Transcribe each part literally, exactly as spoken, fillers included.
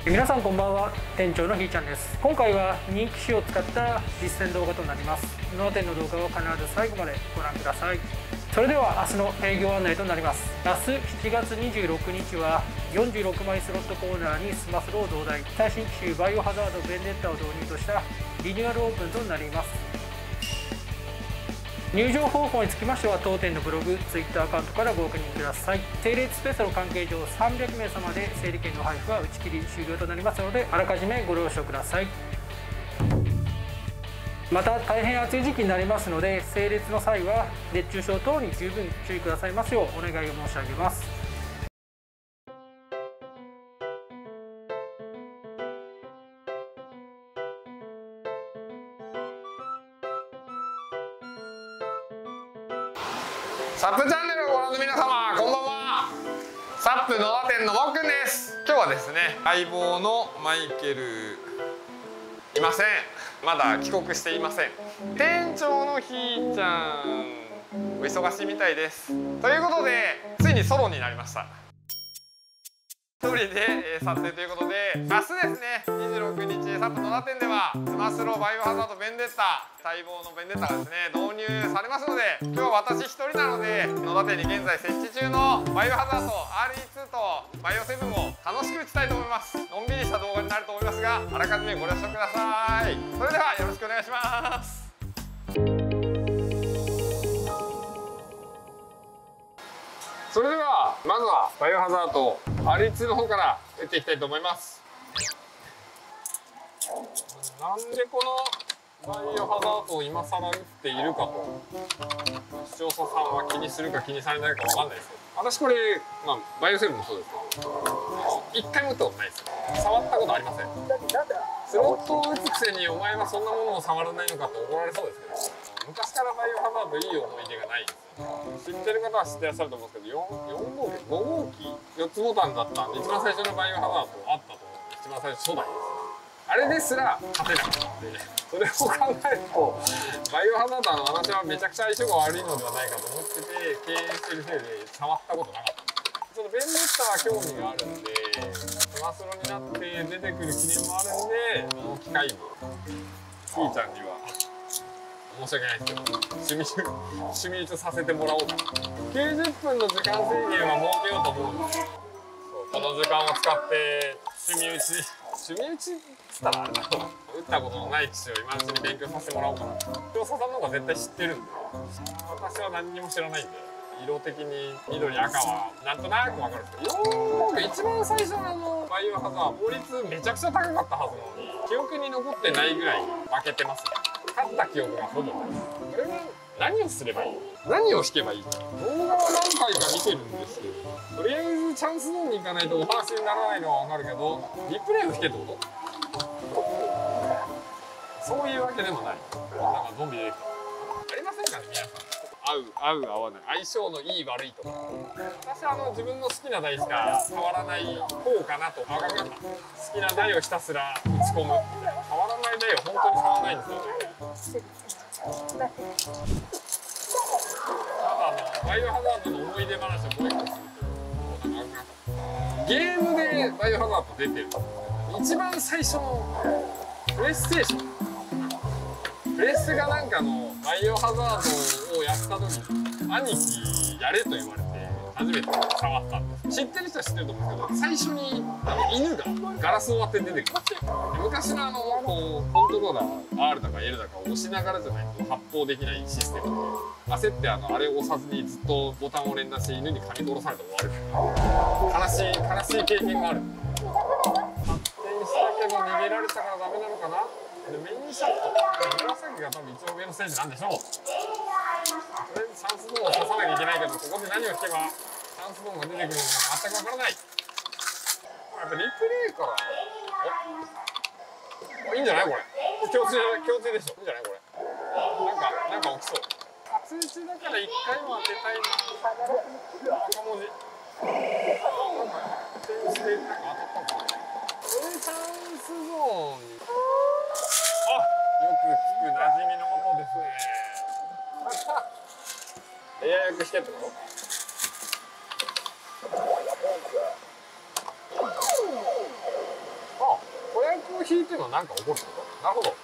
皆さんこんばんは、店長のひーちゃんです。今回は人気種を使った実践動画となります。ノア店の動画を必ず最後までご覧ください。それでは明日の営業案内となります。明日しちがつにじゅうろくにちはよんじゅうろくまいスロットコーナーにスマスロを増大、最新機種バイオハザードベンデッタを導入としたリニューアルオープンとなります。入場方法につきましては当店のブログ、ツイッターアカウントからご確認ください。整列スペースの関係上さんびゃくめいさまで整理券の配布は打ち切り終了となりますので、あらかじめご了承ください。また大変暑い時期になりますので、整列の際は熱中症等に十分注意くださいますようお願いを申し上げます。 サップチャンネルをご覧の皆様、こんばんは。サップ野田店のもっくんです。今日はですね、相棒のマイケルいません。まだ帰国していません。店長のひーちゃんお忙しいみたいです。ということでついにソロになりました。一人で、えー、撮影ということで、明日ですねにじゅうろくにちサップ野田店ではスマスロバイオハザードベンデッタ、待望のベンデッタがですね導入されますので、今日は私一人なので野田店に現在設置中のバイオハザード アールイーツー とバイオセブンを楽しく打ちたいと思います。のんびりした動画になると思いますが、あらかじめご了承ください。それではよろしくお願いします。それではまずはバイオハザード アールイーツー の方から打っていきたいと思います。なんでこのバイオハザードを今更打っているかと視聴者さんは気にするか気にされないかわかんないですけど、私これ、まあ、バイオセブンもそうですけど一回も打ったことないですよ。触ったことありません。スロットを打つくせにお前はそんなものを触らないのかって怒られそうですけど、昔からバイオハザードいい思い出がないんですよ。知ってる方は知ってらっしゃると思うんですけど、よん号機ご号機よっつボタンだったんで、一番最初のバイオハザードあったと思うんで、一番最初初代です。あれですら勝てなかったんで、それを考えるとバイオハザードの私はめちゃくちゃ相性が悪いのではないかと思ってて、経営してるせいで触ったことなかった。ちょっとベンデッタは興味があるんで、スマスロになって出てくる記念もあるんで、この機会にひーちゃんには申し訳ないですけど趣味趣味打ちさせてもらおうかな。きゅうじゅっぷんの時間制限は設けようと思うんですよ。この時間を使って趣味打ち趣味打ちっつったらあれだろう、打ったことのない機種を今のうちに勉強させてもらおうかな。調査さんの方が絶対知ってるんで、私は何にも知らないんで、色的に緑赤はなんとなく分かるんですけど、よーく一番最初のあのバイオハザード法律めちゃくちゃ高かったはずなのに記憶に残ってないぐらい負けてますね。勝った記憶がほぼない。これは何をすればいいの、何を引けばいいの、動画は何回か見てるんですけど、とりあえずチャンスゾーンに行かないとお話にならないのは分かるけど、リプレイを引けってこと、そういうわけでもない。なんかゾンビ出てきた。ありませんかね皆さん。合う合う合わない、相性のいい悪いとか。私はあの自分の好きな台しか変わらない方かなと。分かりました。好きな台をひたすら打ち込むみたいな。変わらない台は本当に変わらないんですよね。ただあのバイオハザードの思い出話をもう一個すると、ゲームでバイオハザード出てるんですけど、一番最初のプレイステーション、プレスがなんかのバイオハザードをやった時に兄貴やれと言われて初めて触ったんです。知ってる人は知ってると思うんですけど、最初にあの犬がガラスを割って出てくる。昔のあのこうコントローラー アール だか エル だかを押しながらじゃないと発砲できないシステムで、焦ってあのあれを押さずにずっとボタンを連打して犬に噛み殺されて終わる、悲しい悲しい経験がある。発展したけど逃げられたからダメなのかな。でメインシャット紫が多分一番上のステージなんでしょう。とりあえずチャンスゾーンを刺さなきゃいけないけど、ここで何を引けばチャンスゾーンが出てくるのか全くわからない。やっぱリプレイからおいいんじゃないこれ。共通共通でしょ。いいんじゃないこれ。なんかなんか起きそう。初打ちだから一回も当てたいな。赤文字。なんか点してなんか当たったのかな。これチャンスゾーン。あ、よく聞く馴染みの音ですね。エア役してってこと？ を引いてもなんか起こるってこと？なるほど。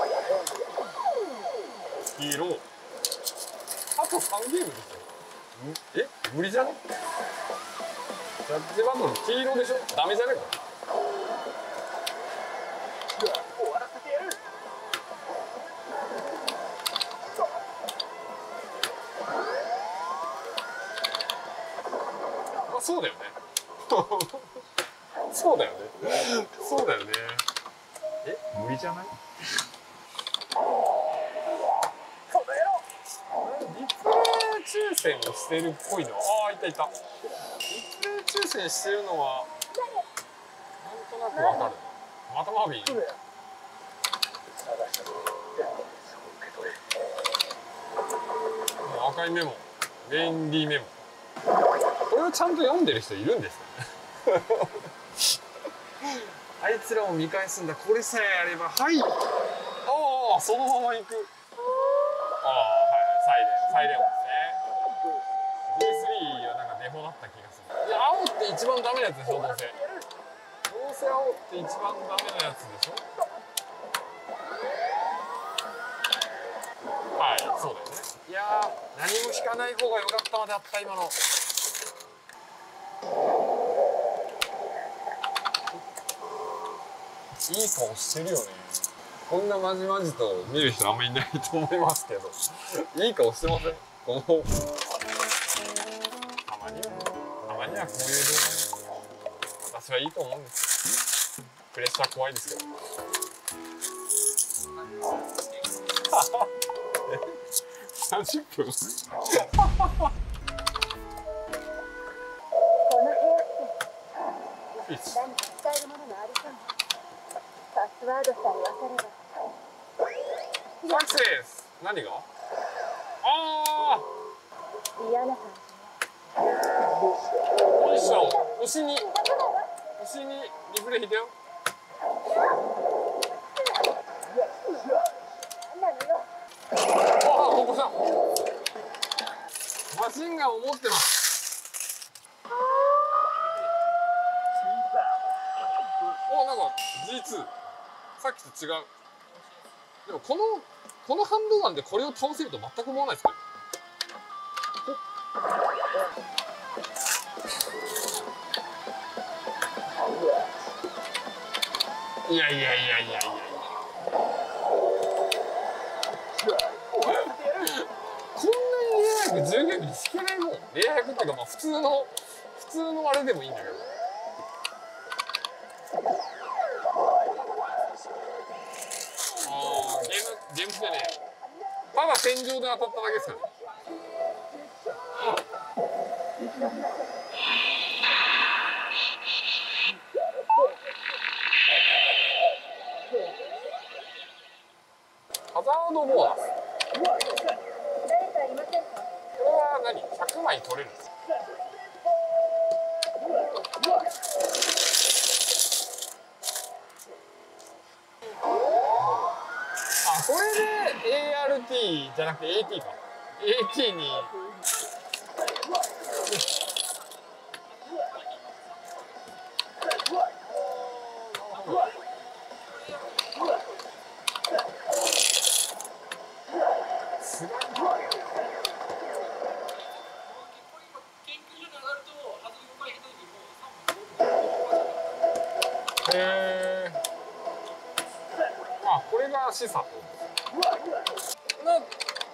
黄色。あとさんゲームですよ。え、無理じゃね？ジャッジバトル黄色でしょ？ダメじゃね？これ。あ、そうだよね。そうだよね。そうだよね。え、無理じゃない？リプレイ抽選をしてるっぽいの。ああ、いたいた。リプレイ抽選してるのはなんとなくわかる。またマービー。赤いメモ、便利メモ。これをちゃんと読んでる人いるんですよね。あいつらを見返すんだ。これさえあれば、はい。ああ、そのまま行く。ああ、はいはい、サイレン、サイレン音ですね。ジースリー はなんかデフォだった気がする。いや、青って一番ダメなやつでしょ、どうせ。どうせ青って一番ダメなやつでしょ。はい、そうだよね。いやー、何も引かない方が良かったまであった、今の。いい顔してるよね。こんなまじまじと見る人あんまりいないと思いますけど。いい顔してません？この。たまには、たまにはこういう動画、私はいいと思うんです。プレッシャー怖いですけど。さんじゅっぷんオフィス。サクセス。何が？ああ。よいしょ。星に。星にリプレイ引いたよ。ああ、ここさん。マシンガンを持ってます。お、なんか ジーツー。さっきと違う。でもこのこのハンドガンでこれを倒せると全く思わないですか？いやいやいやいやいやいや。こんなにレア役じゅうゲームに引けないもん。レア役っていうか、まあ普通の普通のあれでもいいんだけど。ああ、ゲームゲームでね、ただ天井で当たっただけですからね。ハザードボーナス。これは何？ひゃくまい取れるんですか？あ、これで エーアールティー じゃなくて エーティー か。エーティー に。へえ。あ、これが示唆ってことですね。な、な、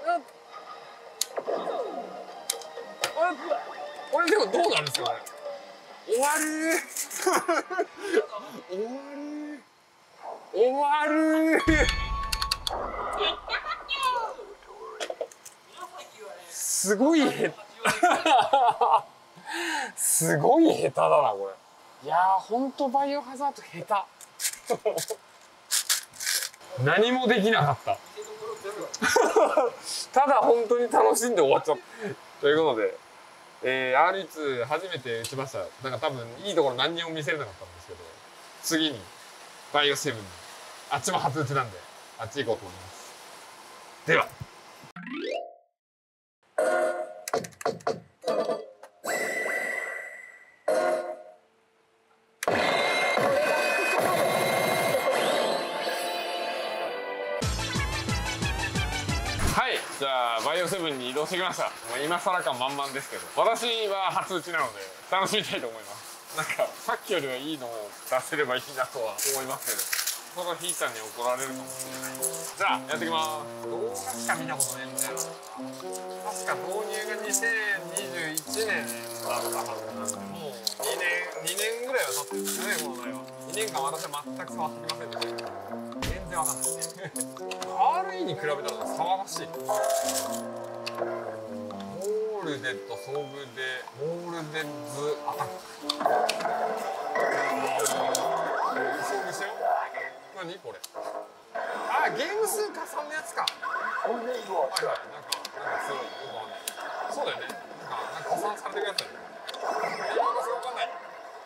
あ、これでもどうなるんですか、これ。終わり終わり終わりすごいへすごい下手だな、これ。いやー、ほんとバイオハザード下手。何もできなかった。ただ本当に楽しんで終わっちゃった。ということで、えー、アールイーツー 初めて打ちました。なんか多分いいところ何にも見せれなかったんですけど、次にバイオセブンに、あっちも初打ちなんで、あっち行こうと思います。では。 ゃあバイオセブンに移動してきました。もう今更感満々ですけど、私は初打ちなので楽しみたいと思います。なんかさっきよりはいいのを出せればいいなとは思いますけど、そのひーちゃんに怒られるかもしれない。じゃあやってきます。動画しか見たことねえんだよ。確か導入がにせんにじゅういちねんだったはずなんで、もうにねんにねんぐらいは経ってるんですよね、この台は。にねんかん私は全く触ってきませんでした。全然わかんない。アールイー に比べたら騒がしい。モールデッド遭遇でモールデッズアタック。遭遇してよ。何これ。あ、ゲーム数加算のやつか。はいはい、なんかなんかすごいよくわかんない。そうだよね。なんかなんか加算されてるやつだよね。え、なんかすごいわかんない。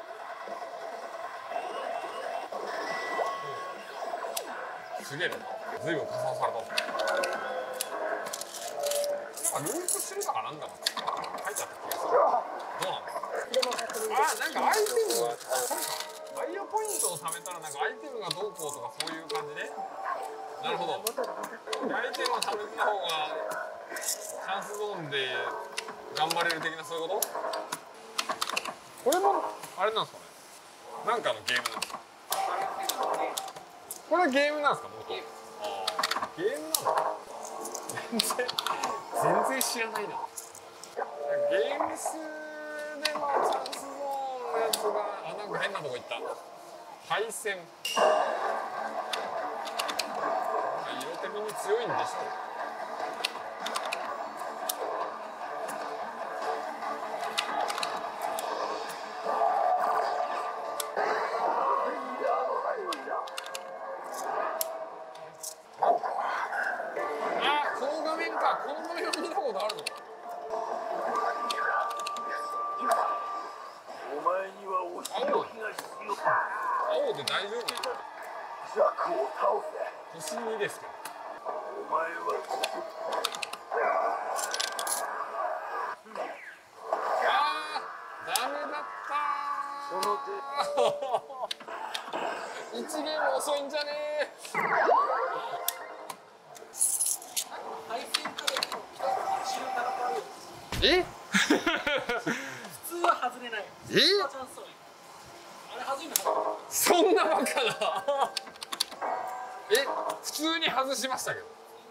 すげえな。ずいぶん加算されたぞ。なんかループするのかなんだか書いてあった気がする。どうなんだ。あ、なんかアイテムが、そうか。バイオポイントを貯めたらなんかアイテムがどうこうとかそういう感じね。なるほど。アイテムを貯めた方がチャンスゾーンで頑張れる的なそういうこと？これもあれなんですかね。なんかのゲームなんですか。これはゲームなんですか、元。ああ、ゲームなの？全然全然知らないな。ゲームスでのチャンスゾーンのやつが、あ、なんか変なとこ行った。配線。色的に強いんでしょう。この画面見たことあるの？青で大丈夫？星にですけど。あー、ダメだったー。いちゲーム遅いんじゃねー。え？ 普通は外れない。 え？ あれ外れない。 そんなバカな。え、普通に外しましたけど。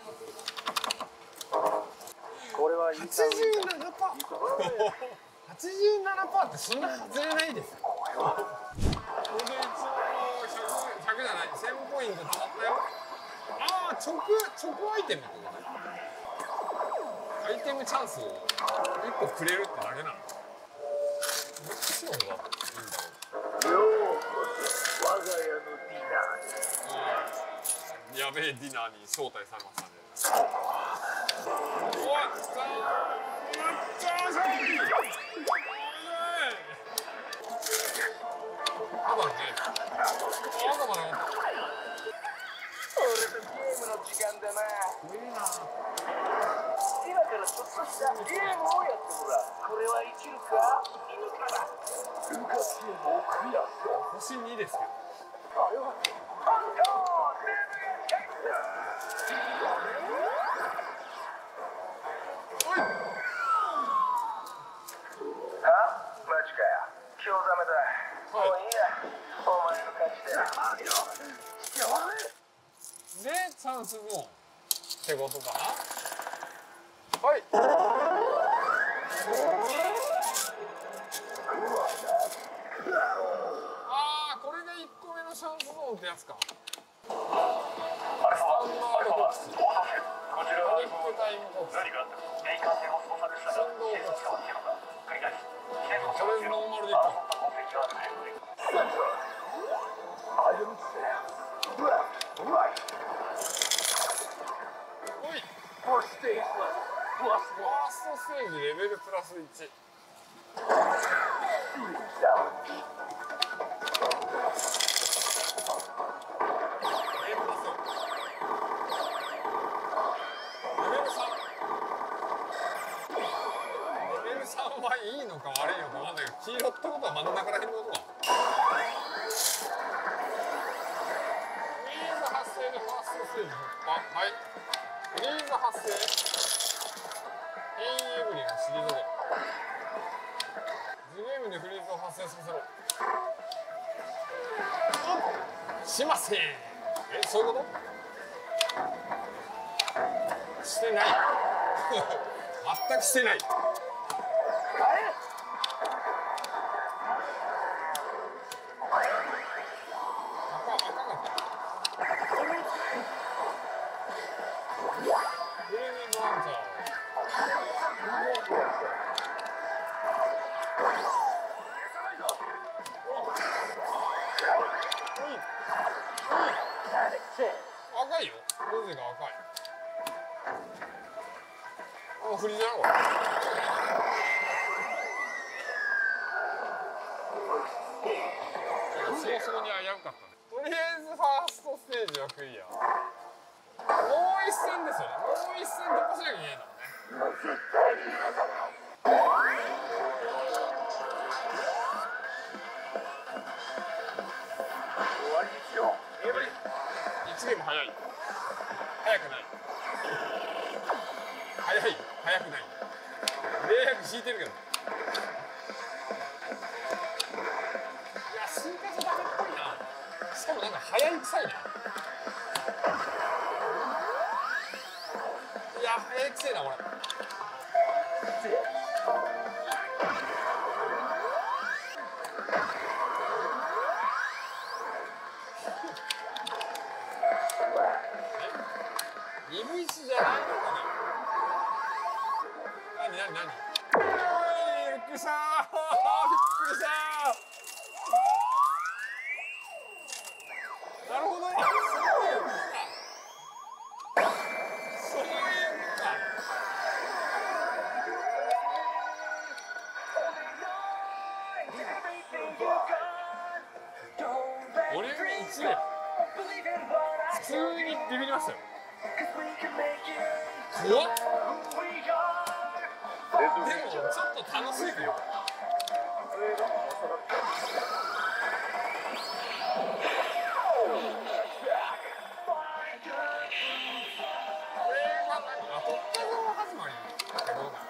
はちじゅうななパーセント。はちじゅうななパーセントってそんな外れないですよ。これで一応ひゃくじゃない、せんポイントたまったよ。ああ、直直アイテムってことね。アイテムチャンスをいっこくれるってだけなの。どっちの方がいいんだろう。我が家のディナー。やべえディナーに招待されましたね。おわったー。やったー、さっき。まだね。まだまだ。俺とゲームの時間だな。いいな。今からちょっとしたゲームをやってもらう。これは生きるか死ぬかだ。ルカスゲームをクリアしろ。星にですけど。あ、よかった。おい。あ、マジかよ。興ざめだ。もういいや。お前の勝ちだ。で、チャンスゾーンってことかな。はい。ああ、これがいっこめのチャンスゾーンってやつか。スタンダードボックス。こちらはニックタイムボックス。何があった？振動ボックス。これノーマルでいった。おい。ファーストステージレベルプラスいち。レベルさんはいいのか悪いのか分かんないけど、黄色ってことは真ん中らへんのことか。フリーズ発生でファーストステージ突破。はい。フリーズ発生。 せろさせろ。しません。え、そういうこと？してない。全くしてない。赤いよ。ロゼが赤い。あ、振りじゃんこれ。そもそもに危うかったね。とりあえずファーストステージはクリア。もう一戦ですよね。もう一戦突破しなきゃいけないんだもんね。いちゲーム早い。早くない。早い。早くない。冷白引いてるけど。いや、進化じゃダメっぽいな。しかもなんか早い臭いな。いや、早い臭いな、これ。イブイチじゃないのかな。何何何。びっくりしたー。びっくりしたー。なるほど。そういうことか。そういうことか。ボリュームいちで普通にビビりましたよ。怖っ。でもちょっと楽しいよ。これは何？あ、とっても始まりってことか。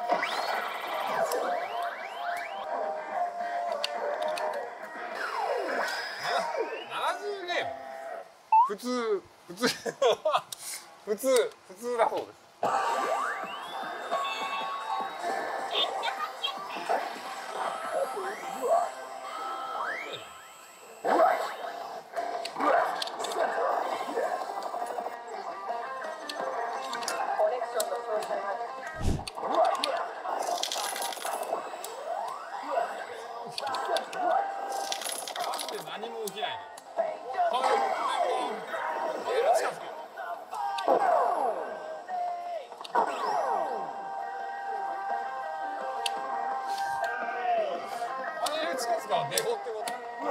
ななじゅうゲーム。普通普通普通普通だそうです。何も起きないね。近づかデフォってこと。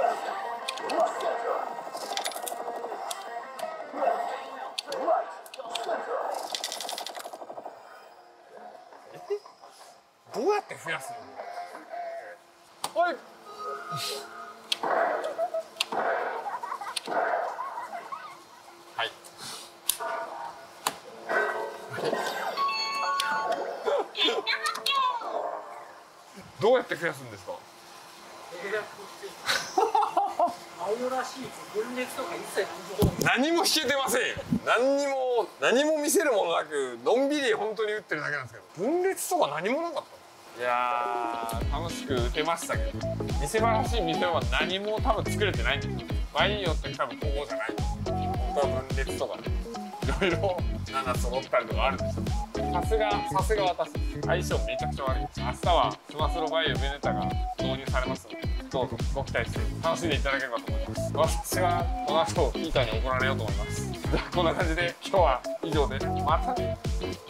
え？どうやって増やすの？はい。はい。どうやって増やすんですか？何も引けてません。何にも何も見せるものなくのんびり本当に打ってるだけなんですけど、分裂とか何もなかった。いやー楽しく打てましたけど、見せ場らしい見せ場は何も多分作れてないんですよ。場合によって多分ここじゃないんです。本当は分裂とかね、いろいろなな揃ったりとかあるんですよ。さすがさすが私相性めちゃくちゃ悪い。明日はスマスロバイオベネタが導入されますので、どうぞご期待して楽しんでいただければと思います。私はこの後ヒーターに怒られようと思います。じゃあこんな感じで今日は以上で、またね。